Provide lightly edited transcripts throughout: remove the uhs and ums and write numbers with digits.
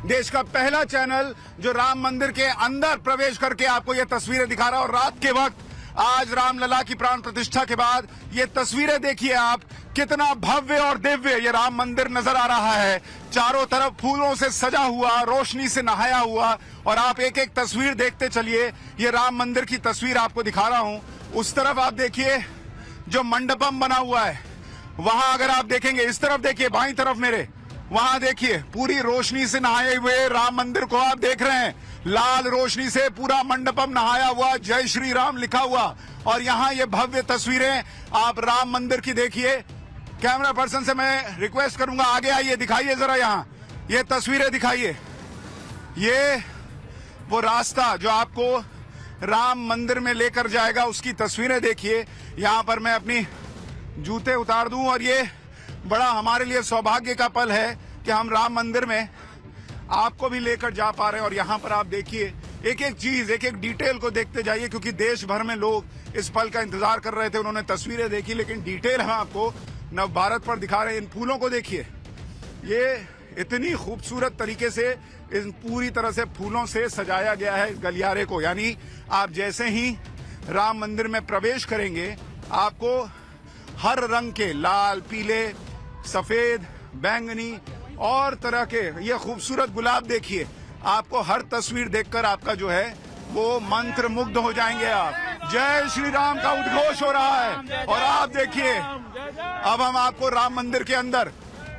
देश का पहला चैनल जो राम मंदिर के अंदर प्रवेश करके आपको ये तस्वीरें दिखा रहा है। और रात के वक्त आज रामलला की प्राण प्रतिष्ठा के बाद ये तस्वीरें देखिए आप, कितना भव्य और दिव्य ये राम मंदिर नजर आ रहा है। चारों तरफ फूलों से सजा हुआ, रोशनी से नहाया हुआ, और आप एक एक तस्वीर देखते चलिए। ये राम मंदिर की तस्वीर आपको दिखा रहा हूं। उस तरफ आप देखिए जो मंडपम बना हुआ है, वहां अगर आप देखेंगे, इस तरफ देखिए बाईं तरफ मेरे, वहां देखिए पूरी रोशनी से नहाए हुए राम मंदिर को आप देख रहे हैं। लाल रोशनी से पूरा मंडपम नहाया हुआ, जय श्री राम लिखा हुआ। और यहाँ ये भव्य तस्वीरें आप राम मंदिर की देखिए। कैमरा पर्सन से मैं रिक्वेस्ट करूंगा, आगे आइए, दिखाइए जरा यहाँ ये तस्वीरें दिखाइए। ये वो रास्ता जो आपको राम मंदिर में लेकर जाएगा, उसकी तस्वीरें देखिए। यहाँ पर मैं अपनी जूते उतार दूं, और ये बड़ा हमारे लिए सौभाग्य का पल है कि हम राम मंदिर में आपको भी लेकर जा पा रहे हैं। और यहाँ पर आप देखिए एक एक चीज, एक एक डिटेल को देखते जाइए, क्योंकि देश भर में लोग इस पल का इंतजार कर रहे थे। उन्होंने तस्वीरें देखी, लेकिन डिटेल हम आपको नव भारत पर दिखा रहे हैं। इन फूलों को देखिए, ये इतनी खूबसूरत तरीके से इन पूरी तरह से फूलों से सजाया गया है इस गलियारे को। यानी आप जैसे ही राम मंदिर में प्रवेश करेंगे, आपको हर रंग के, लाल, पीले, सफेद, बैंगनी और तरह के ये खूबसूरत गुलाब देखिए। आपको हर तस्वीर देखकर आपका जो है वो मंत्र मुग्ध हो जाएंगे आप। जय श्री राम का उद्घोष हो रहा है। और आप देखिए, अब हम आपको राम मंदिर के अंदर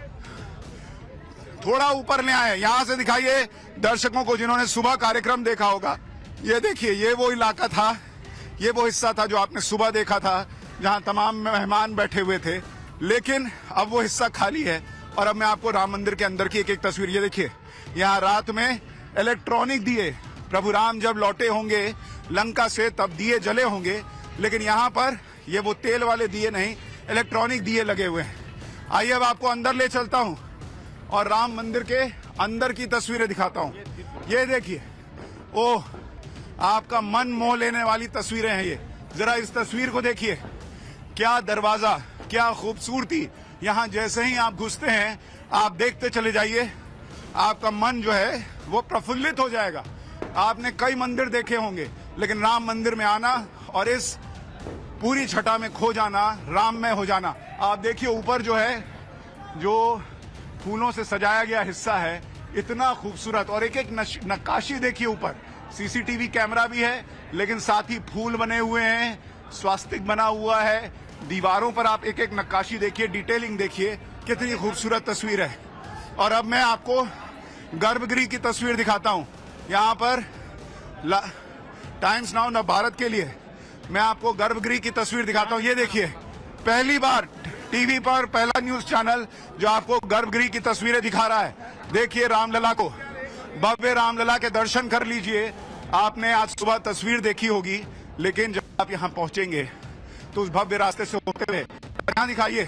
थोड़ा ऊपर ले आए। यहां से दिखाइए दर्शकों को जिन्होंने सुबह कार्यक्रम देखा होगा। ये देखिए, ये वो इलाका था, ये वो हिस्सा था जो आपने सुबह देखा था, जहां तमाम मेहमान बैठे हुए थे। लेकिन अब वो हिस्सा खाली है, और अब मैं आपको राम मंदिर के अंदर की एक एक तस्वीर, ये देखिए। यहाँ रात में इलेक्ट्रॉनिक दिए, प्रभु राम जब लौटे होंगे लंका से तब दिए जले होंगे, लेकिन यहाँ पर ये वो तेल वाले दिए नहीं, इलेक्ट्रॉनिक दिए लगे हुए हैं। आइए अब आपको अंदर ले चलता हूँ और राम मंदिर के अंदर की तस्वीरें दिखाता हूँ। ये देखिए, ओह, आपका मन मोह लेने वाली तस्वीरें हैं ये। जरा इस तस्वीर को देखिए, क्या दरवाजा, क्या खूबसूरती। यहाँ जैसे ही आप घुसते हैं, आप देखते चले जाइए, आपका मन जो है वो प्रफुल्लित हो जाएगा। आपने कई मंदिर देखे होंगे, लेकिन राम मंदिर में आना और इस पूरी छटा में खो जाना, राममय हो जाना। आप देखिए ऊपर जो है, जो फूलों से सजाया गया हिस्सा है, इतना खूबसूरत। और एक एक नक्काशी देखिए ऊपर, सीसीटीवी कैमरा भी है, लेकिन साथ ही फूल बने हुए हैं, स्वास्तिक बना हुआ है। दीवारों पर आप एक एक नक्काशी देखिए, डिटेलिंग देखिए, कितनी खूबसूरत तस्वीर है। और अब मैं आपको गर्भगृह की तस्वीर दिखाता हूं। यहाँ पर टाइम्स नाउ नव भारत के लिए मैं आपको गर्भगृह की तस्वीर दिखाता हूं। ये देखिए, पहली बार टीवी पर पहला न्यूज चैनल जो आपको गर्भगृह की तस्वीरें दिखा रहा है। देखिए रामलला को, भव्य रामलला के दर्शन कर लीजिए। आपने आज सुबह तस्वीर देखी होगी, लेकिन जब आप यहाँ पहुंचेंगे तो उस भव्य रास्ते से होते हुए यहाँ दिखाइए,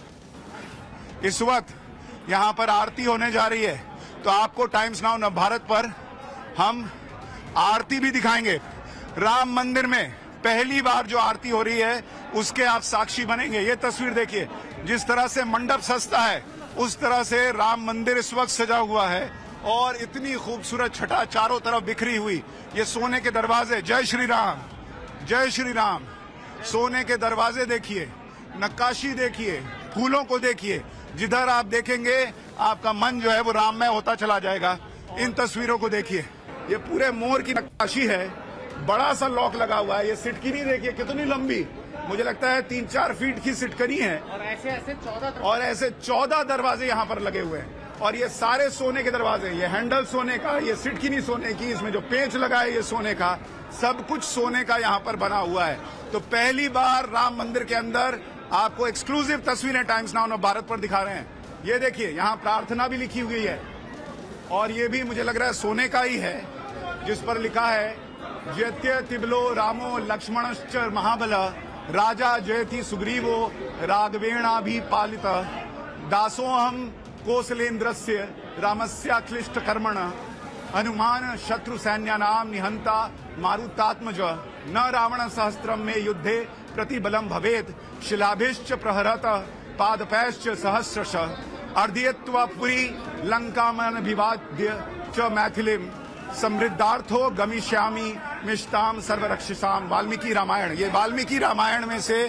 इस वक्त यहाँ पर आरती होने जा रही है। तो आपको टाइम्स नाउ नव भारत पर हम आरती भी दिखाएंगे। राम मंदिर में पहली बार जो आरती हो रही है, उसके आप साक्षी बनेंगे। ये तस्वीर देखिए, जिस तरह से मंडप सजता है, उस तरह से राम मंदिर इस वक्त सजा हुआ है। और इतनी खूबसूरत छटा चारों तरफ बिखरी हुई, ये सोने के दरवाजे, जय श्री राम, जय श्री राम। सोने के दरवाजे देखिए, नक्काशी देखिए, फूलों को देखिए। जिधर आप देखेंगे आपका मन जो है वो राममय होता चला जाएगा। इन तस्वीरों को देखिए, ये पूरे मोर की नक्काशी है, बड़ा सा लॉक लगा हुआ है। ये सिटकनी देखिए कितनी लंबी, मुझे लगता है 3-4 फीट की सिटकनी है। और ऐसे 14 दरवाजे यहाँ पर लगे हुए हैं। और ये सारे सोने के दरवाजे, ये हैंडल सोने का, ये सिटकनी सोने की, इसमें जो पेंच लगा है ये सोने का, सब कुछ सोने का यहाँ पर बना हुआ है। तो पहली बार राम मंदिर के अंदर आपको एक्सक्लूसिव तस्वीरें टाइम्स नाउ भारत पर दिखा रहे हैं। ये देखिए, यहाँ प्रार्थना भी लिखी हुई है, और ये भी मुझे लग रहा है सोने का ही है, जिस पर लिखा है जयत्य तिबलो रामो लक्ष्मणश्च महाबल राजा जयति सुग्रीवो राघवेणाभिपालित दासोहम कौशलेन्द्रस्य रामस्याक्लिष्ट कर्मण हनुमान शत्रु सैन्यानाम निहंता मारुतात्मज न रावण सहस्त्रम में युद्धे प्रतिबलम भवेत शिलाभिश्च प्रहरत पादपैश्च सहस्रश अर्धयत्वपुरी लंकामन विवाद्य च मैथिलीम समृद्धार्थो गमिष्यामि मिष्टाम सर्वरक्षसाम। वाल्मीकि रामायण, ये वाल्मीकि रामायण में से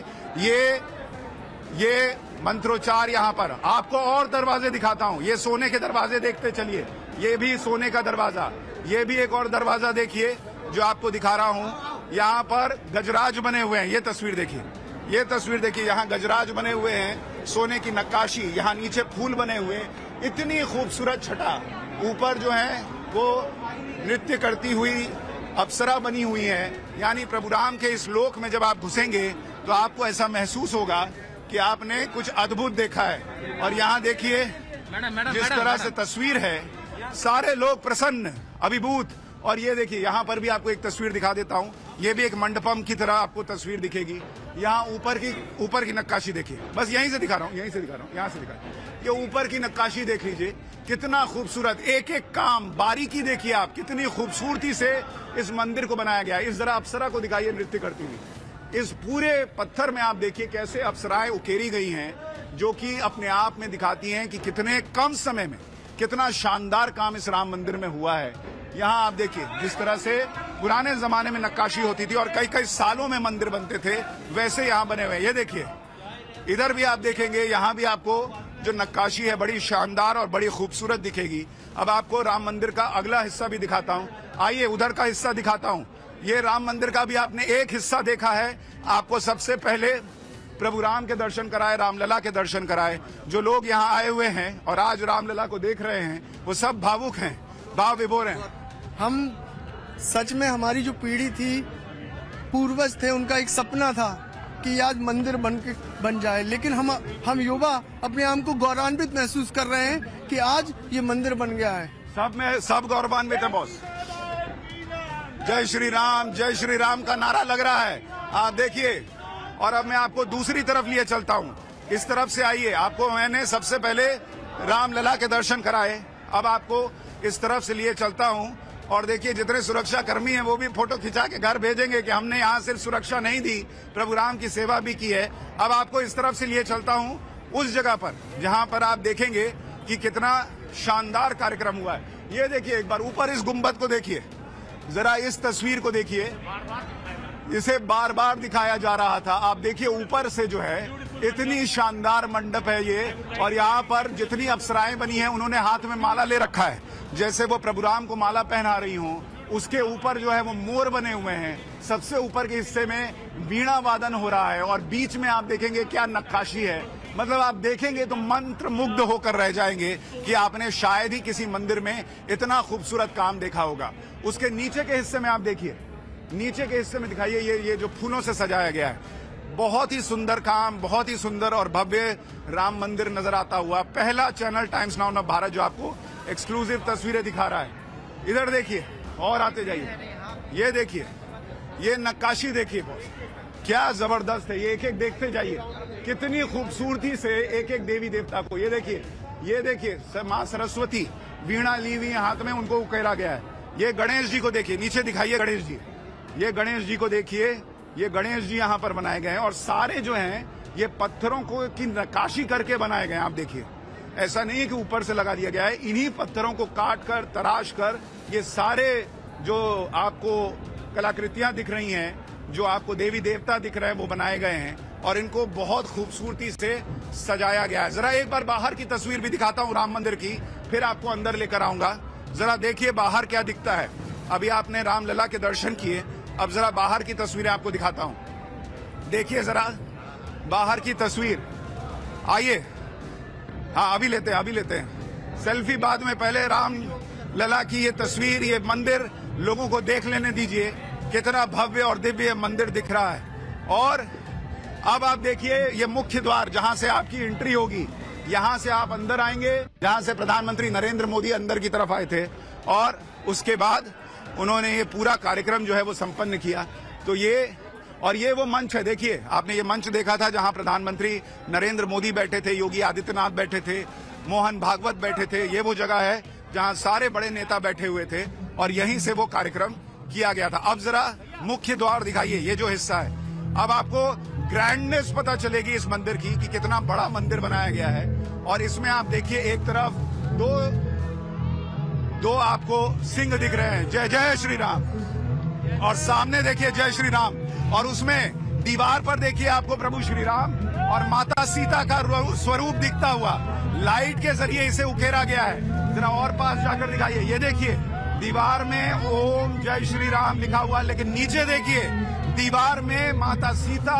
ये मंत्रोच्चार यहाँ पर। आपको और दरवाजे दिखाता हूँ, ये सोने के दरवाजे देखते चलिए, ये भी सोने का दरवाजा, ये भी एक और दरवाजा देखिए जो आपको दिखा रहा हूँ। यहाँ पर गजराज बने हुए हैं, ये तस्वीर देखिए, ये तस्वीर देखिए, यहाँ गजराज बने हुए हैं, सोने की नक्काशी, यहाँ नीचे फूल बने हुए, इतनी खूबसूरत छटा, ऊपर जो है वो नृत्य करती हुई अप्सरा बनी हुई है। यानी प्रभु राम के इस लोक में जब आप घुसेंगे तो आपको ऐसा महसूस होगा कि आपने कुछ अद्भुत देखा है। और यहाँ देखिए जिस तरह से तस्वीर है, सारे लोग प्रसन्न, अभिभूत। और ये देखिए यहाँ पर भी आपको एक तस्वीर दिखा देता हूँ, ये भी एक मंडपम की तरह आपको तस्वीर दिखेगी। यहाँ ऊपर की नक्काशी देखिए, बस यहीं से दिखा रहा हूँ, यहाँ से दिखा, ये ऊपर की नक्काशी देख लीजिए, कितना खूबसूरत, एक एक काम बारीकी देखिए आप, कितनी खूबसूरती से इस मंदिर को बनाया गया है। इस जरा अप्सरा को दिखाइए नृत्य करती हुई। इस पूरे पत्थर में आप देखिए कैसे अप्सराएं उकेरी गई हैं, जो कि अपने आप में दिखाती हैं कि कितने कम समय में कितना शानदार काम इस राम मंदिर में हुआ है। यहाँ आप देखिए जिस तरह से पुराने जमाने में नक्काशी होती थी और कई कई सालों में मंदिर बनते थे, वैसे यहाँ बने हुए। ये देखिए इधर भी आप देखेंगे, यहाँ भी आपको जो नक्काशी है बड़ी शानदार और बड़ी खूबसूरत दिखेगी। अब आपको राम मंदिर का अगला हिस्सा भी दिखाता हूँ, आइए उधर का हिस्सा दिखाता हूँ। ये राम मंदिर का भी आपने एक हिस्सा देखा है। आपको सबसे पहले प्रभु राम के दर्शन कराए, रामलला के दर्शन कराए। जो लोग यहाँ आए हुए हैं और आज रामलला को देख रहे हैं, वो सब भावुक हैं, भाव विभोर हैं। हम सच में, हमारी जो पीढ़ी थी, पूर्वज थे, उनका एक सपना था कि आज मंदिर बन जाए, लेकिन हम युवा अपने आप को गौरवान्वित महसूस कर रहे हैं कि आज ये मंदिर बन गया है। सब गौरवान्वित है बॉस। जय श्री राम का नारा लग रहा है, आप देखिए। और अब मैं आपको दूसरी तरफ लिए चलता हूँ, इस तरफ से आइए। आपको मैंने सबसे पहले रामलला के दर्शन कराए, अब आपको इस तरफ से लिए चलता हूँ। और देखिए जितने सुरक्षा कर्मी हैं वो भी फोटो खिंचा के घर भेजेंगे कि हमने यहाँ सिर्फ सुरक्षा नहीं दी, प्रभु राम की सेवा भी की है। अब आपको इस तरफ से लिए चलता हूँ उस जगह पर जहाँ पर आप देखेंगे कि कितना शानदार कार्यक्रम हुआ है। ये देखिए एक बार ऊपर इस गुम्बद को देखिए, जरा इस तस्वीर को देखिए, इसे बार बार दिखाया जा रहा था। आप देखिए ऊपर से जो है इतनी शानदार मंडप है ये, और यहाँ पर जितनी अप्सराएं बनी हैं उन्होंने हाथ में माला ले रखा है, जैसे वो प्रभु राम को माला पहना रही हों। उसके ऊपर जो है वो मोर बने हुए हैं, सबसे ऊपर के हिस्से में वीणा वादन हो रहा है, और बीच में आप देखेंगे क्या नक्काशी है। मतलब आप देखेंगे तो मंत्र मुग्ध होकर रह जाएंगे कि आपने शायद ही किसी मंदिर में इतना खूबसूरत काम देखा होगा। उसके नीचे के हिस्से में आप देखिए, नीचे के हिस्से में दिखाइए, ये जो फूलों से सजाया गया है, बहुत ही सुंदर काम, बहुत ही सुंदर और भव्य राम मंदिर नजर आता हुआ। पहला channel Times Now of Bharat जो आपको एक्सक्लूसिव तस्वीरें दिखा रहा है। इधर देखिए और आते जाइए, ये देखिए, ये नक्काशी देखिए बॉस, क्या जबरदस्त है। ये एक एक देखते जाइए, कितनी खूबसूरती से एक एक देवी देवता को। ये देखिए माँ सरस्वती वीणा ली हुई हाथ में, उनको उकेरा गया है। ये गणेश जी को देखिए, नीचे दिखाइए गणेश जी, ये गणेश जी को देखिए, ये गणेश जी यहाँ पर बनाए गए हैं। और सारे जो हैं ये पत्थरों को की नक्काशी करके बनाए गए हैं। आप देखिए, ऐसा नहीं है कि ऊपर से लगा दिया गया है, इन्हीं पत्थरों को काट कर, तराश कर, ये सारे जो आपको कलाकृतियां दिख रही हैं, जो आपको देवी देवता दिख रहे हैं, वो बनाए गए हैं और इनको बहुत खूबसूरती से सजाया गया है। जरा एक बार बाहर की तस्वीर भी दिखाता हूँ राम मंदिर की, फिर आपको अंदर लेकर आऊंगा। जरा देखिए बाहर क्या दिखता है। अभी आपने रामलला के दर्शन किए, अब जरा बाहर की तस्वीरें आपको दिखाता हूं। देखिए जरा बाहर की तस्वीर, आइए। हाँ अभी लेते हैं सेल्फी बाद में, पहले रामलला की ये तस्वीर, ये मंदिर लोगों को देख लेने दीजिए, कितना भव्य और दिव्य मंदिर दिख रहा है। और अब आप देखिए ये मुख्य द्वार, जहां से आपकी एंट्री होगी, यहां से आप अंदर आएंगे, जहां से प्रधानमंत्री नरेंद्र मोदी अंदर की तरफ आए थे, और उसके बाद उन्होंने ये पूरा कार्यक्रम जो है वो संपन्न किया। तो ये वो मंच है, देखिए आपने ये मंच देखा था जहां प्रधानमंत्री नरेंद्र मोदी बैठे थे, योगी आदित्यनाथ बैठे थे, मोहन भागवत बैठे थे। ये वो जगह है जहां सारे बड़े नेता बैठे हुए थे और यहीं से वो कार्यक्रम किया गया था। अब जरा मुख्य द्वार दिखाइए, ये जो हिस्सा है। अब आपको ग्रैंडनेस पता चलेगी इस मंदिर की कि कितना बड़ा मंदिर बनाया गया है। और इसमें आप देखिए एक तरफ दो आपको सिंह दिख रहे हैं, जय जय श्री राम, और सामने देखिए जय श्री राम, और उसमें दीवार पर देखिए आपको प्रभु श्री राम और माता सीता का स्वरूप दिखता हुआ लाइट के जरिए इसे उकेरा गया है। जरा और पास जाकर दिखाइए, ये देखिए दीवार में ओम जय श्री राम लिखा हुआ, लेकिन नीचे देखिए दीवार में माता सीता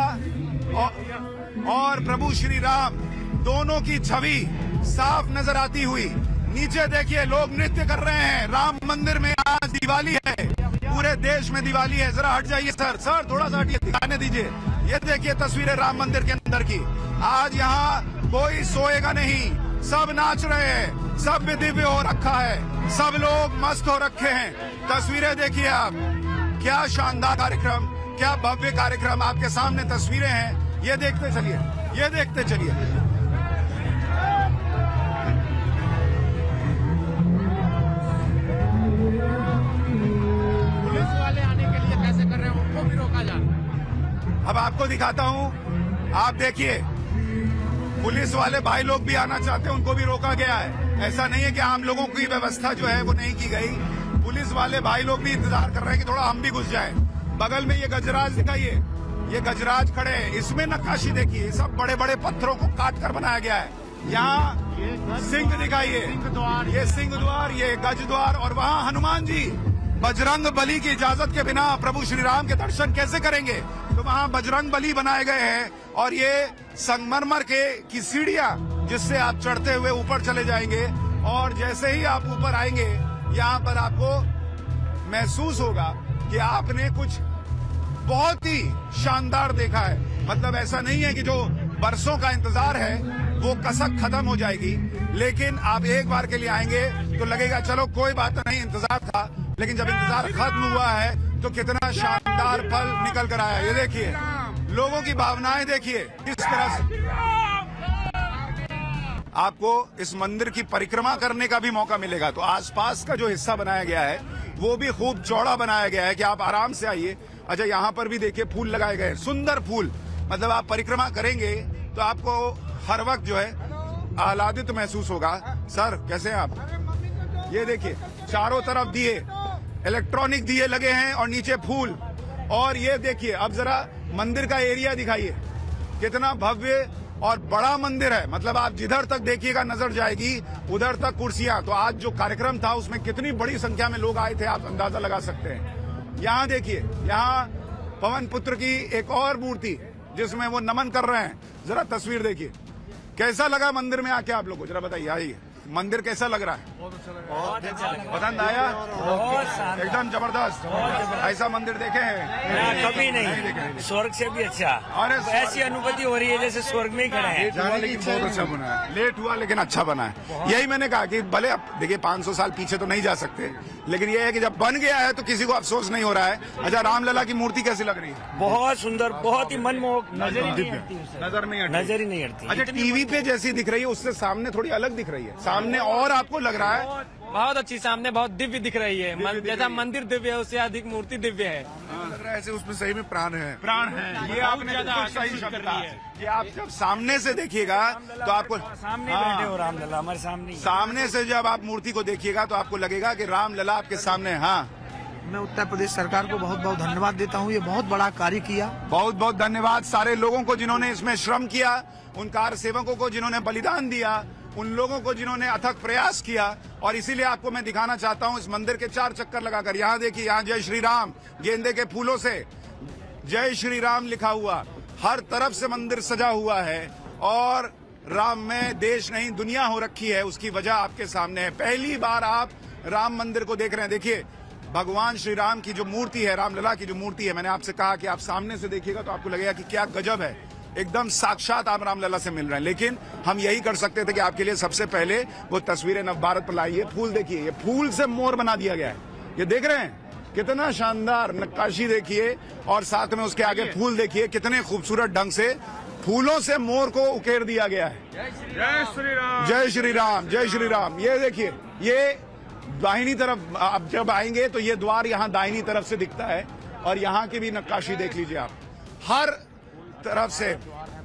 और प्रभु श्री राम दोनों की छवि साफ नजर आती हुई। नीचे देखिए लोग नृत्य कर रहे हैं। राम मंदिर में आज दिवाली है, पूरे देश में दिवाली है। जरा हट जाइए सर थोड़ा सा हटिए, दिखाने दीजिए। ये देखिए तस्वीरें राम मंदिर के अंदर की। आज यहाँ कोई सोएगा नहीं, सब नाच रहे हैं, सब दिव्य हो रखा है, सब लोग मस्त हो रखे हैं। तस्वीरें देखिए आप, क्या शानदार कार्यक्रम, क्या भव्य कार्यक्रम आपके सामने तस्वीरें हैं। ये देखते चलिए, ये देखते चलिए। अब आपको दिखाता हूं, आप देखिए पुलिस वाले भाई लोग भी आना चाहते हैं, उनको भी रोका गया है। ऐसा नहीं है कि आम लोगों की व्यवस्था जो है वो नहीं की गई। पुलिस वाले भाई लोग भी इंतजार कर रहे हैं कि थोड़ा हम भी घुस जाएं। बगल में ये गजराज दिखाइए, ये गजराज खड़े हैं, इसमें नक्काशी देखिए, सब बड़े बड़े पत्थरों को काट कर बनाया गया है। यहाँ सिंह दिखाइए, ये सिंह द्वार, ये गज द्वार, और वहाँ हनुमान जी बजरंग बली की इजाजत के बिना प्रभु श्री राम के दर्शन कैसे करेंगे। तो वहाँ बजरंग बली बनाए गए हैं, और ये संगमरमर की सीढ़ियां जिससे आप चढ़ते हुए ऊपर चले जाएंगे। और जैसे ही आप ऊपर आएंगे यहाँ पर आपको महसूस होगा कि आपने कुछ बहुत ही शानदार देखा है। मतलब ऐसा नहीं है कि जो बरसों का इंतजार है वो कसक खत्म हो जाएगी, लेकिन आप एक बार के लिए आएंगे तो लगेगा चलो कोई बात नहीं, इंतजार था। लेकिन जब इंतजार खत्म हुआ है तो कितना शानदार पल निकल कर आया। ये देखिए लोगों की भावनाएं देखिए किस तरह से। आपको इस मंदिर की परिक्रमा करने का भी मौका मिलेगा। तो आसपास का जो हिस्सा बनाया गया है वो भी खूब चौड़ा बनाया गया है कि आप आराम से आइए। अच्छा, यहाँ पर भी देखिए फूल लगाए गए, सुंदर फूल। मतलब आप परिक्रमा करेंगे तो आपको हर वक्त जो है आह्लादित महसूस होगा। सर कैसे हैं आप? ये देखिए चारों तरफ दिए, इलेक्ट्रॉनिक दिए लगे हैं और नीचे फूल। और ये देखिए अब जरा मंदिर का एरिया दिखाइए, कितना भव्य और बड़ा मंदिर है। मतलब आप जिधर तक देखिएगा नजर जाएगी उधर तक कुर्सियां। तो आज जो कार्यक्रम था उसमें कितनी बड़ी संख्या में लोग आए थे आप अंदाजा लगा सकते हैं। यहाँ देखिए, यहाँ पवन पुत्र की एक और मूर्ति जिसमें वो नमन कर रहे हैं। जरा तस्वीर देखिए, कैसा लगा मंदिर में आके आप लोग को, जरा बताइए। आइए, मंदिर कैसा लग रहा है? बहुत अच्छा लगा। पसंद आया? एकदम जबरदस्त। ऐसा मंदिर देखे हैं? कभी नहीं, स्वर्ग से भी अच्छा। अरे ऐसी अनुभूति हो रही है जैसे स्वर्ग में ही खड़े हैं। बहुत अच्छा बना है, लेट हुआ लेकिन अच्छा बना है। यही मैंने कहा कि भले अब देखिए 500 साल पीछे तो नहीं जा सकते, लेकिन ये है कि जब बन गया है तो किसी को अफसोस नहीं हो रहा है। अच्छा, रामलला की मूर्ति कैसी लग रही है? बहुत सुंदर, बहुत ही मनमोहक, नजर ही नहीं हटती। अच्छा, टीवी पे जैसी दिख रही है उससे सामने थोड़ी अलग दिख रही है। सामने और आपको लग रहा है बहुत अच्छी, सामने बहुत दिव्य दिख रही है। जैसा मंदिर दिव्य है उससे अधिक मूर्ति दिव्य है। लग रहा है ऐसे उसमें सही में प्राण है। प्राण है, ये आपने बिल्कुल सही शब्द कहा कि आप जब सामने से देखिएगा तो आपको सामने बैठे हो रामलला, हमारे सामने। सामने से जब आप मूर्ति को देखिएगा तो आपको लगेगा कि रामलला आपके सामने। हाँ, मैं उत्तर प्रदेश सरकार को बहुत बहुत धन्यवाद देता हूँ, ये बहुत बड़ा कार्य किया। बहुत बहुत धन्यवाद सारे लोगों को जिन्होंने इसमें श्रम किया, उन कार सेवकों को जिन्होंने बलिदान दिया, उन लोगों को जिन्होंने अथक प्रयास किया। और इसीलिए आपको मैं दिखाना चाहता हूं इस मंदिर के 4 चक्कर लगाकर। यहाँ देखिए, यहाँ जय श्री राम गेंदे के फूलों से जय श्री राम लिखा हुआ, हर तरफ से मंदिर सजा हुआ है। और राम में देश नहीं दुनिया हो रखी है, उसकी वजह आपके सामने है। पहली बार आप राम मंदिर को देख रहे हैं। देखिए भगवान श्री राम की जो मूर्ति है, रामलला की जो मूर्ति है, मैंने आपसे कहा कि आप सामने से देखिएगा तो आपको लगेगा कि क्या गजब है, एकदम साक्षात आप रामलला से मिल रहे हैं। लेकिन हम यही कर सकते थे कि आपके लिए सबसे पहले वो तस्वीरें नवभारत पर लाइए। फूल देखिए, ये फूल से मोर बना दिया गया है, ये देख रहे हैं कितना शानदार नक्काशी देखिए। और साथ में उसके आगे फूल देखिए, कितने खूबसूरत ढंग से फूलों से मोर को उकेर दिया गया है। जय श्री राम, जय श्री राम, जय श्री राम। ये देखिए, ये दाहिनी तरफ आप जब आएंगे तो ये द्वार यहाँ दाहिनी तरफ से दिखता है। और यहाँ की भी नक्काशी देख लीजिए आप, हर तरफ से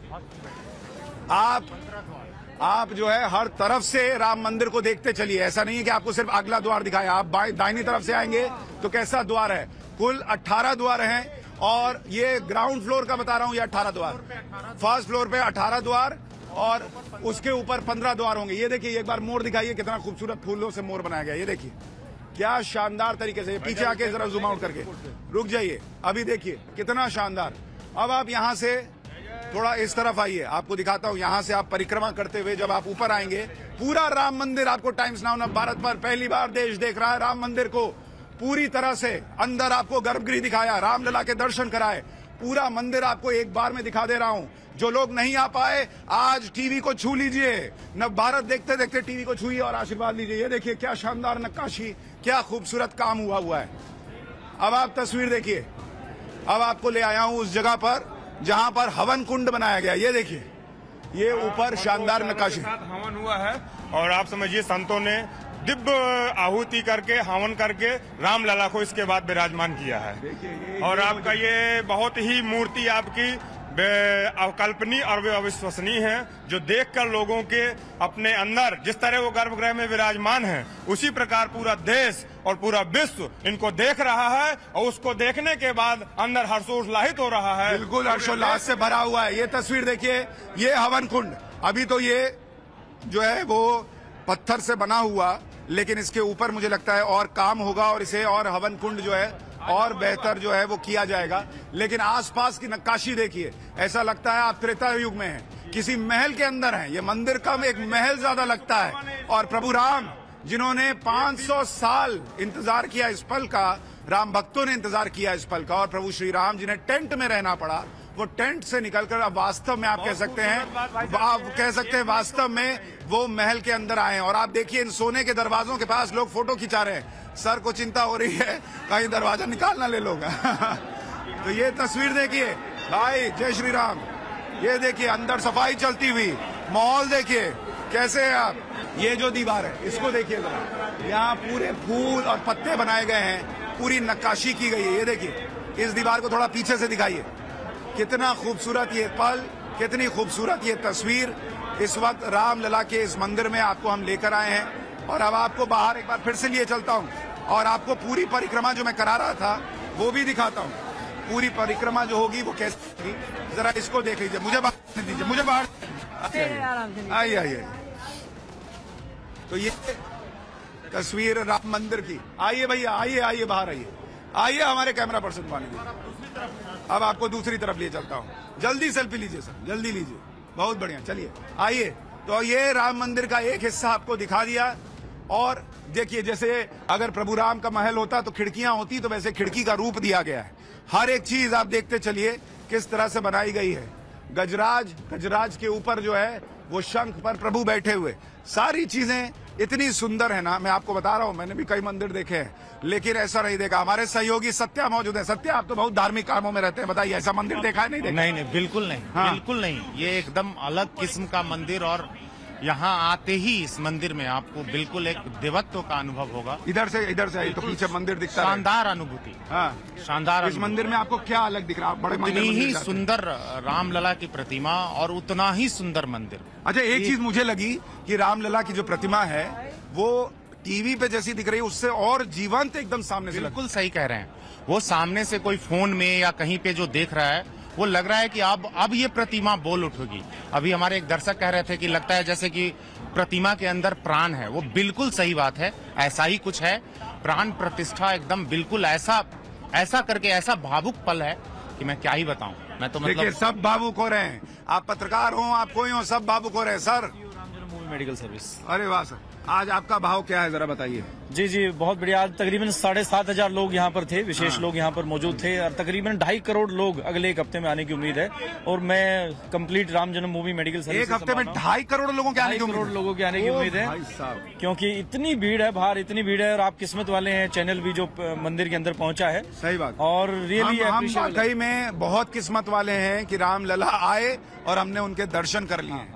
आप जो है हर तरफ से राम मंदिर को देखते चलिए। ऐसा नहीं है कि आपको सिर्फ अगला द्वार दिखाया, आप दाहिनी तरफ से आएंगे तो कैसा द्वार है। कुल 18 द्वार हैं और ये ग्राउंड फ्लोर का बता रहा हूं, ये 18 द्वार, फर्स्ट फ्लोर पे 18 द्वार और उसके ऊपर 15 द्वार होंगे। ये देखिए, एक बार मोर दिखाइए, कितना खूबसूरत फूलों से मोर बनाया गया। ये देखिए क्या शानदार तरीके से। पीछे आके जरा जूम आउट करके रुक जाइए, अभी देखिए कितना शानदार। अब आप यहां से थोड़ा इस तरफ आइए, आपको दिखाता हूं। यहां से आप परिक्रमा करते हुए जब आप ऊपर आएंगे, पूरा राम मंदिर आपको टाइम्स नाउ भारत पर पहली बार देश देख रहा है राम मंदिर को पूरी तरह से। अंदर आपको गर्भगृह दिखाया, रामलला के दर्शन कराए, पूरा मंदिर आपको एक बार में दिखा दे रहा हूं। जो लोग नहीं आ पाए, आज टीवी को छू लीजिए, नव भारत देखते देखते टीवी को छूइए और आशीर्वाद लीजिए। ये देखिए क्या शानदार नक्काशी, क्या खूबसूरत काम हुआ है। अब आप तस्वीर देखिए, अब आपको ले आया हूं उस जगह पर जहां पर हवन कुंड बनाया गया। ये देखिए, ये ऊपर शानदार नक्काशी हवन हुआ है और आप समझिए संतों ने दिव्य आहुति करके, हवन करके रामलला को इसके बाद विराजमान किया है। और आपका ये बहुत ही मूर्ति आपकी अकल्पनीय और वे अविश्वसनीय है, जो देखकर लोगों के अपने अंदर जिस तरह वो गर्भगृह में विराजमान है, उसी प्रकार पूरा देश और पूरा विश्व इनको देख रहा है और उसको देखने के बाद अंदर हर्षोल्लासित हो रहा है। बिल्कुल हर्षोल्लास से भरा हुआ है। ये तस्वीर देखिए, ये हवन कुंड अभी तो ये जो है वो पत्थर से बना हुआ, लेकिन इसके ऊपर मुझे लगता है और काम होगा और इसे और हवन कुंड जो है और बेहतर जो है वो किया जाएगा। लेकिन आसपास की नक्काशी देखिए, ऐसा लगता है आप त्रेता युग में हैं, किसी महल के अंदर हैं। ये मंदिर कम एक महल ज्यादा लगता है। और प्रभु राम जिन्होंने 500 साल इंतजार किया इस पल का, राम भक्तों ने इंतजार किया इस पल का, और प्रभु श्री राम जिन्हें टेंट में रहना पड़ा, वो टेंट से निकलकर अब वास्तव में आप कह सकते हैं वास्तव में वो महल के अंदर आए हैं। और आप देखिए इन सोने के दरवाजों के पास लोग फोटो खिंचा रहे हैं। सर को चिंता हो रही है कहीं दरवाजा निकाल ना ले लोग। तो ये तस्वीर देखिए भाई, जय श्री राम। ये देखिए अंदर सफाई चलती हुई, माहौल देखिए कैसे है आप। ये जो दीवार है इसको देखिए जरा, यहाँ पूरे फूल और पत्ते बनाए गए हैं, पूरी नक्काशी की गई है। ये देखिए, इस दीवार को थोड़ा पीछे से दिखाइए, कितना खूबसूरत ये पल, कितनी खूबसूरत ये तस्वीर। इस वक्त रामलला के इस मंदिर में आपको हम लेकर आए हैं और अब आपको बाहर एक बार फिर से लिए चलता हूं और आपको पूरी परिक्रमा जो मैं करा रहा था वो भी दिखाता हूं। पूरी परिक्रमा जो होगी वो कैसी होगी, जरा इसको देख लीजिए। मुझे बाहर दीजिए, मुझे बाहर आइए। तो ये तस्वीर राम मंदिर की। आइए भैया, आइए बाहर आइए हमारे कैमरा पर्सन को आने दीजिए। अब आपको दूसरी तरफ लिए चलता हूं। जल्दी सेल्फी लीजिए सर, जल्दी लीजिए, बहुत बढ़िया। चलिए आइए। तो ये राम मंदिर का एक हिस्सा आपको दिखा दिया। और देखिए, जैसे अगर प्रभु राम का महल होता तो खिड़कियां होती, तो वैसे खिड़की का रूप दिया गया है। हर एक चीज आप देखते चलिए किस तरह से बनाई गई है। गजराज के ऊपर जो है वो शंख पर प्रभु बैठे हुए, सारी चीजें इतनी सुंदर है ना। मैं आपको बता रहा हूं, मैंने भी कई मंदिर देखे हैं लेकिन ऐसा नहीं देखा। हमारे सहयोगी सत्या मौजूद है। सत्या, आप तो बहुत धार्मिक कामों में रहते हैं, बताइए ऐसा मंदिर देखा है? नहीं देखा? नहीं, बिल्कुल नहीं। हाँ। बिल्कुल नहीं, ये एकदम अलग किस्म का मंदिर और यहाँ आते ही इस मंदिर में आपको बिल्कुल एक देवत्व का अनुभव होगा। इधर से आइए तो पीछे मंदिर दिखता है। शानदार अनुभूति। हाँ, शानदार। इस मंदिर में आपको क्या अलग दिख रहा है? बड़े उतनी ही सुंदर रामलला की प्रतिमा और उतना ही सुंदर मंदिर। अच्छा, एक चीज मुझे लगी कि रामलला की जो प्रतिमा है वो टीवी पे जैसी दिख रही है, उससे और जीवंत एकदम सामने से। बिल्कुल सही कह रहे हैं। वो सामने से कोई फोन में या कहीं पे जो देख रहा है, वो लग रहा है कि अब ये प्रतिमा बोल उठेगी। अभी हमारे एक दर्शक कह रहे थे कि लगता है जैसे कि प्रतिमा के अंदर प्राण है। वो बिल्कुल सही बात है, ऐसा ही कुछ है। प्राण प्रतिष्ठा एकदम बिल्कुल ऐसा करके ऐसा भावुक पल है कि मैं क्या ही बताऊं। मैं तो देखिए सब भावुक हो रहे हैं। आप पत्रकार हो, आप कोई हो, सब भावुक हो रहे हैं। Sir, medical service. अरे वाह सर, आज आपका भाव क्या है, जरा बताइए। जी, बहुत बढ़िया। आज तकरीबन 7,500 लोग यहाँ पर थे, विशेष लोग यहाँ पर मौजूद थे और तकरीबन 2.5 करोड़ लोग अगले एक हफ्ते में आने की उम्मीद है। और मैं कंप्लीट राम जन्मभूमि मेडिकल सर्विस एक हफ्ते में 2.5 करोड़ लोगों के आने की उम्मीद है, क्योंकि इतनी भीड़ है बाहर, इतनी भीड़ है। और आप किस्मत वाले हैं, चैनल भी जो मंदिर के अंदर पहुंचा है। सही बात। और रियली हम वाकई में बहुत किस्मत वाले हैं कि रामलला आए और हमने उनके दर्शन कर लिए।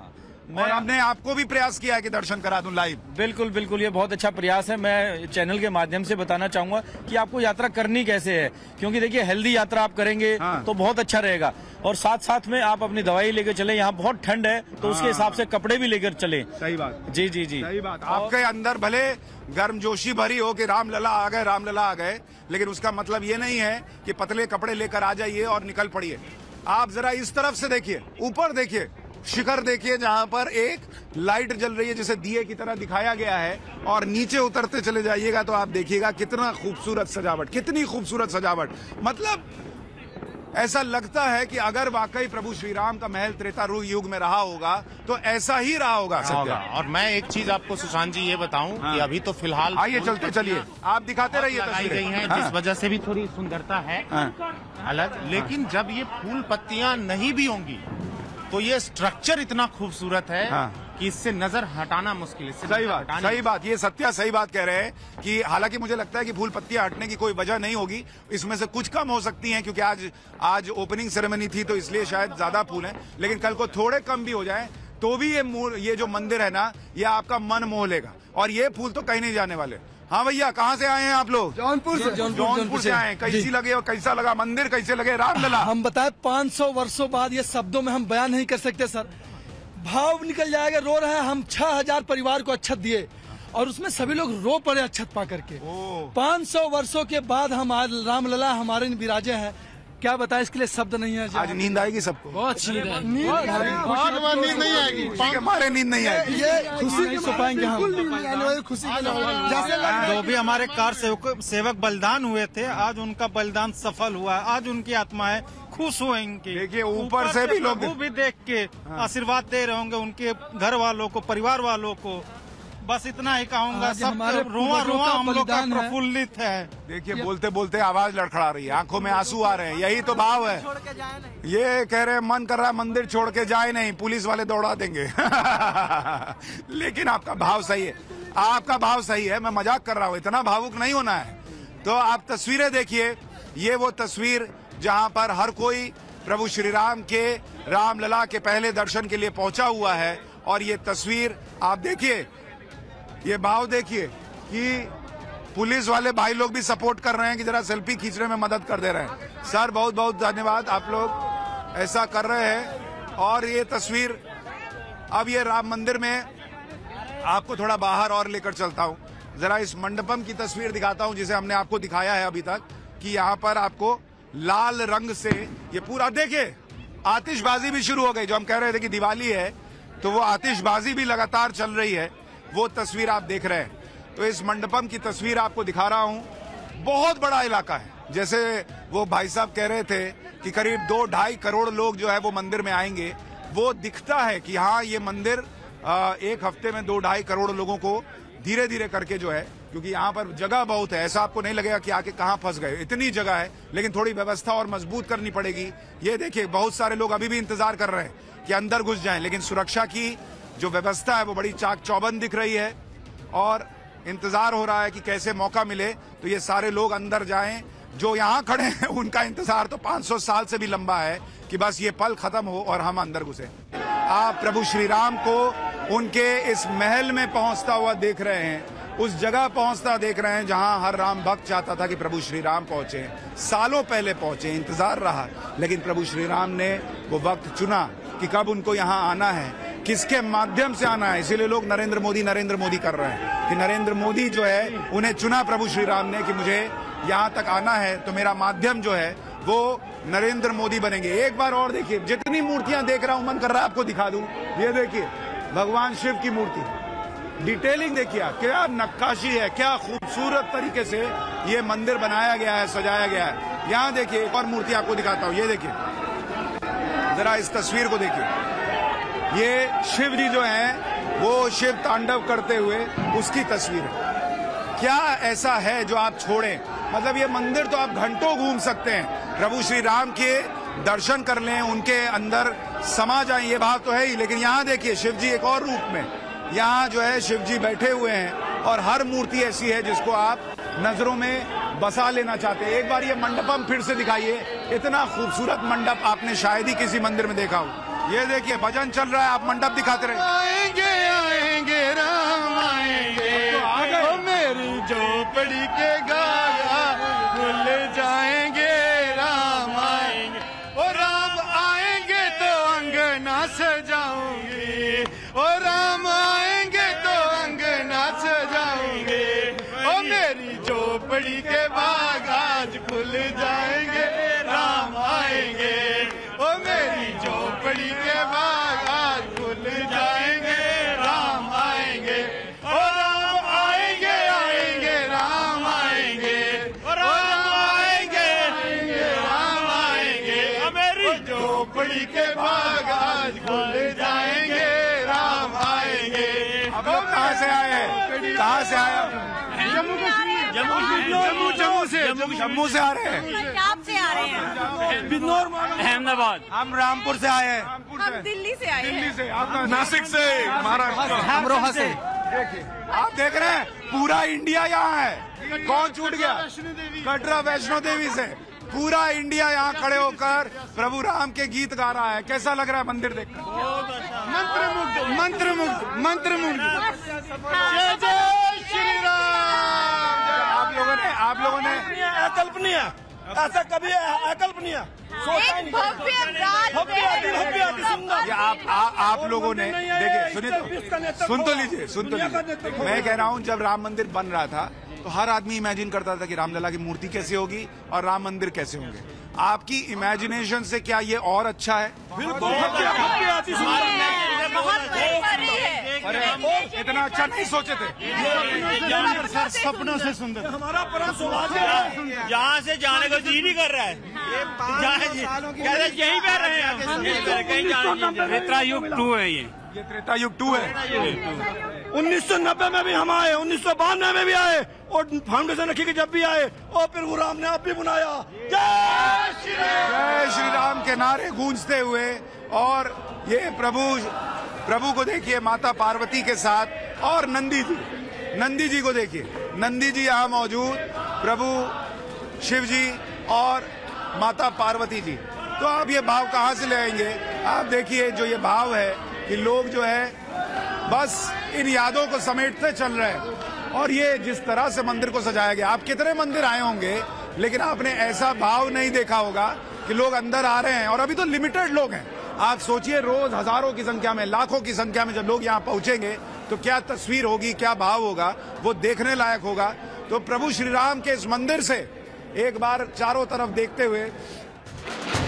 और हमने आपको भी प्रयास किया है कि दर्शन करा दूं लाइव। बिल्कुल बिल्कुल, ये बहुत अच्छा प्रयास है। मैं चैनल के माध्यम से बताना चाहूंगा कि आपको यात्रा करनी कैसे है, क्योंकि देखिए हेल्दी यात्रा आप करेंगे तो बहुत अच्छा रहेगा। और साथ साथ में आप अपनी दवाई लेकर चले, यहाँ बहुत ठंड है तो उसके हिसाब से कपड़े भी लेकर चले। सही बात, जी जी जी, सही बात। आपके अंदर भले गर्मजोशी भरी हो कि रामलला आ गए, रामलला आ गए, लेकिन उसका मतलब ये नहीं है कि पतले कपड़े लेकर आ जाइए और निकल पड़िए। आप जरा इस तरफ से देखिए, ऊपर देखिए, शिखर देखिए जहां पर एक लाइट जल रही है जिसे दिए की तरह दिखाया गया है, और नीचे उतरते चले जाइएगा तो आप देखिएगा कितना खूबसूरत सजावट, कितनी खूबसूरत सजावट। मतलब ऐसा लगता है कि अगर वाकई प्रभु श्री राम का महल त्रेता युग में रहा होगा तो ऐसा ही रहा होगा सत्या। और मैं एक चीज आपको सुशांत जी ये बताऊं कि अभी तो फिलहाल आइए चलते चलिए, आप दिखाते रहिए लगाई गई हैं, जिस वजह से भी थोड़ी सुंदरता है अलग। लेकिन जब ये फूल पत्तियां नहीं भी होंगी तो ये स्ट्रक्चर इतना खूबसूरत है कि इससे नजर हटाना मुश्किल है। सही बात, सही बात, ये सत्या सही बात कह रहे हैं कि हालांकि मुझे लगता है कि फूल पत्तियां हटने की कोई वजह नहीं होगी, इसमें से कुछ कम हो सकती हैं क्योंकि आज ओपनिंग सेरेमनी थी तो इसलिए शायद ज्यादा फूल हैं, लेकिन कल को थोड़े कम भी हो जाए तो भी ये जो मंदिर है ना, ये आपका मन मोह लेगा। और ये फूल तो कहीं नहीं जाने वाले। हाँ भैया, कहाँ से आए हैं आप लोग? जौनपुर से। जौनपुर से आए हैं। कैसी लगे और कैसा लगा मंदिर, कैसे लगे रामलला? हम बताए 500 वर्षों बाद ये शब्दों में हम बयान नहीं कर सकते सर, भाव निकल जाएगा। रो रहे हैं हम, 6000 परिवार को अच्छत दिए और उसमें सभी लोग रो पड़े अच्छत पा करके। 500 वर्षों के बाद हम आज रामलला हमारे विराजे हैं, क्या बताएं, इसके लिए शब्द नहीं है। आज नींद आएगी सबको? बहुत नींद नींद नहीं आएगी, हमारे नींद नहीं आएगी, ये खुशी नहीं सो पाएंगे हम। खुशी जो भी हमारे कार सेवक बलिदान हुए थे, आज उनका बलिदान सफल हुआ है, आज उनकी आत्माएं खुश हुएंगी। देखिए ऊपर से भी लोग भी देख के आशीर्वाद दे रहे होंगे उनके घर वालों को, परिवार वालों को। बस इतना ही कहूंगा, सब रोआ रोआ हम लोग का प्रफुल्लित है। देखिए बोलते बोलते आवाज लड़खड़ा रही है, आंखों में आंसू आ रहे हैं, यही तो भाव है। ये कह रहे हैं मन कर रहा है मंदिर छोड़ के जाए नहीं, पुलिस वाले दौड़ा देंगे। लेकिन आपका भाव सही है, आपका भाव सही है, मैं मजाक कर रहा हूँ, इतना भावुक नहीं होना है। तो आप तस्वीरें देखिए, ये वो तस्वीर जहां पर हर कोई प्रभु श्री राम के रामलला के पहले दर्शन के लिए पहुंचा हुआ है। और ये तस्वीर आप देखिए, ये भाव देखिए कि पुलिस वाले भाई लोग भी सपोर्ट कर रहे हैं कि जरा सेल्फी खींचने में मदद कर दे रहे हैं। सर बहुत बहुत धन्यवाद, आप लोग ऐसा कर रहे हैं। और ये तस्वीर, अब ये राम मंदिर में आपको थोड़ा बाहर और लेकर चलता हूं, जरा इस मंडपम की तस्वीर दिखाता हूं जिसे हमने आपको दिखाया है अभी तक, कि यहाँ पर आपको लाल रंग से ये पूरा, देखिए आतिशबाजी भी शुरू हो गई। जो हम कह रहे थे कि दिवाली है तो वो आतिशबाजी भी लगातार चल रही है, वो तस्वीर आप देख रहे हैं। तो इस मंडपम की तस्वीर आपको दिखा रहा हूं। बहुत बड़ा इलाका है, जैसे वो भाई साहब कह रहे थे कि करीब 2-2.5 करोड़ लोग जो है वो मंदिर में आएंगे। वो दिखता है कि हाँ, ये मंदिर एक हफ्ते में 2-2.5 करोड़ लोगों को धीरे धीरे करके जो है, क्योंकि यहाँ पर जगह बहुत है, ऐसा आपको नहीं लगेगा कि आके कहाँ फंस गए, इतनी जगह है, लेकिन थोड़ी व्यवस्था और मजबूत करनी पड़ेगी। ये देखिए बहुत सारे लोग अभी भी इंतजार कर रहे हैं कि अंदर घुस जाएं, लेकिन सुरक्षा की जो व्यवस्था है वो बड़ी चाक चौबंद दिख रही है और इंतजार हो रहा है कि कैसे मौका मिले तो ये सारे लोग अंदर जाएं। जो यहाँ खड़े हैं उनका इंतजार तो 500 साल से भी लंबा है कि बस ये पल खत्म हो और हम अंदर घुसे। आप प्रभु श्री राम को उनके इस महल में पहुंचता हुआ देख रहे हैं, उस जगह पहुंचता देख रहे हैं जहां हर राम भक्त चाहता था कि प्रभु श्री राम पहुंचे, सालों पहले पहुंचे, इंतजार रहा, लेकिन प्रभु श्री राम ने वो वक्त चुना कि कब उनको यहाँ आना है, किसके माध्यम से आना है। इसीलिए लोग नरेंद्र मोदी कर रहे हैं कि नरेंद्र मोदी जो है उन्हें चुना प्रभु श्री राम ने कि मुझे यहाँ तक आना है तो मेरा माध्यम जो है वो नरेंद्र मोदी बनेंगे। एक बार और देखिए, जितनी मूर्तियां देख रहा हूं मन कर रहा है आपको दिखा दूं। ये देखिए भगवान शिव की मूर्ति, डिटेलिंग देखिए, क्या नक्काशी है, क्या खूबसूरत तरीके से ये मंदिर बनाया गया है, सजाया गया है। यहाँ देखिए एक और मूर्ति आपको दिखाता हूँ, ये देखिए जरा इस तस्वीर को देखिए। ये शिव जी जो हैं वो शिव तांडव करते हुए उसकी तस्वीर है। क्या ऐसा है जो आप छोड़ें? मतलब ये मंदिर तो आप घंटों घूम सकते हैं, प्रभु श्री राम के दर्शन कर लें, उनके अंदर समा जाएं, ये भाव तो है ही। लेकिन यहाँ देखिए शिव जी एक और रूप में, यहाँ जो है शिव जी बैठे हुए हैं और हर मूर्ति ऐसी है जिसको आप नजरों में बसा लेना चाहते हैं। एक बार ये मंडपम फिर से दिखाइए, इतना खूबसूरत मंडप आपने शायद ही किसी मंदिर में देखा हो। ये देखिए भजन चल रहा है, आप मंडप दिखाते रहे। आएंगे आएंगे राम आएंगे, ओ मेरी झोपड़ी के गाया खुल जाएंगे, राम आएंगे, ओ राम आएंगे तो अंगना सजाऊंगी, ओ राम आएंगे तो अंगना सजाऊंगी, ओ मेरी झोपड़ी के बाग आज खुल जाएंगे, राम आएंगे, ओ मेरी झोपड़ी के बाग आज खुल जाएंगे, राम आएंगे, ओ राम आएंगे आएंगे राम आएंगे, ओ राम आएंगे आएंगे राम आएंगे, मेरी झोपड़ी के बाग आज खुल जाएंगे, राम आएंगे। आप लोग कहाँ से आए हैं? कहाँ से आए हैं? जम्मू से जम्मू से आ रहे हैं। पंजाब से आ रहे हैं, बिजनौर, अहमदाबाद। हम रामपुर से आए हैं। हम दिल्ली से आए हैं। से, आप नासिक से, महाराष्ट्र, अमरोहा से। देखिए, आप देख रहे हैं पूरा इंडिया यहाँ है। कौन छूट गया? कटरा वैष्णो देवी से पूरा इंडिया यहाँ खड़े होकर प्रभु राम के गीत गा रहा है। कैसा लग रहा है मंदिर देखकर? मंत्रमुग्ध मंत्रमुग्ध मंत्रमुग्ध। जय जय श्री राम। आप लोगों ने अकल्पनीय, ऐसा कभी अकल्पनीय, एक भव्य ये आप लोगों ने देखिए, सुन तो लीजिए। मैं कह रहा हूँ जब राम मंदिर बन रहा था तो हर आदमी इमेजिन करता था कि रामलला की मूर्ति कैसे होगी और राम मंदिर कैसे होंगे। आपकी इमेजिनेशन से क्या ये और अच्छा है? इतना अच्छा नहीं सोचे थे। सपनों से सुंदर हमारा परम सौभाग्य है। यहाँ से जाने को जी नहीं कर रहा है, यहीं पे रहे हैं। त्रेता युग 2 है ये त्रेता युग 2 है। 1990 में भी हम आए, 1992 में भी आए और फाउंडेशन रखी कि जब भी आए और प्रभु राम ने आप भी बुलाया। जय श्री राम के नारे गूंजते हुए और ये प्रभु को देखिए माता पार्वती के साथ और नंदी जी को देखिए। नंदी जी यहाँ मौजूद, प्रभु शिव जी और माता पार्वती जी। तो आप ये भाव कहाँ से ले आएंगे? आप देखिए जो ये भाव है कि लोग जो है बस इन यादों को समेटते चल रहे हैं। और ये जिस तरह से मंदिर को सजाया गया, आप कितने मंदिर आए होंगे लेकिन आपने ऐसा भाव नहीं देखा होगा कि लोग अंदर आ रहे हैं। और अभी तो लिमिटेड लोग हैं। आप सोचिए रोज हजारों की संख्या में, लाखों की संख्या में जब लोग यहाँ पहुंचेंगे तो क्या तस्वीर होगी, क्या भाव होगा, वो देखने लायक होगा। तो प्रभु श्री राम के इस मंदिर से एक बार चारों तरफ देखते हुए